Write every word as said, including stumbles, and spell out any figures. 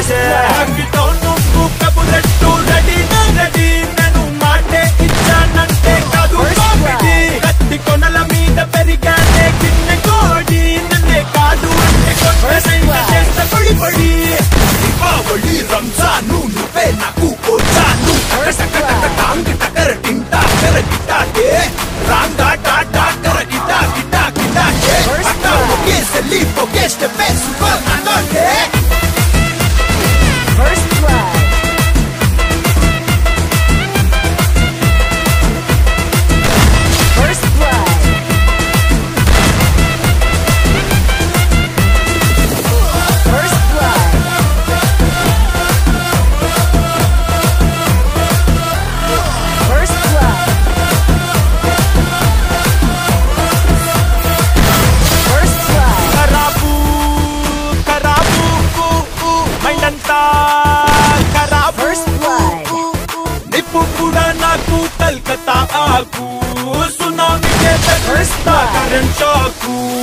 భాషే అంకితో నువ్వు కబురెట్టు ready ready నేను మాటే ఇచ్చానంటే కాదు కామెడీ కత్తి కొనల మీద పెరిగానే గిన్నె కోడి నన్నే కాదు అంటే కొండ చేస్తా పొడి పొడి దీపావళి రంజాను నువ్వే నాకు వచ్చాను టాంగ్ టకర టింటా కర గిటాటే రాంగా టాటా కర గిటా గిటా గిటాటే అట్టా ఒకే సెల్లి ఒకే స్టెప్ సూపర్ నాటోటే First blood. First blood. First blood. First blood. First blood. ఖరాబు ఖరాబు మైండంతా ఖరాబు First blood. నిప్పు కూడా నాకు కల్కత్తా ఆకు సునామీ చేత కరెంట్ షాకు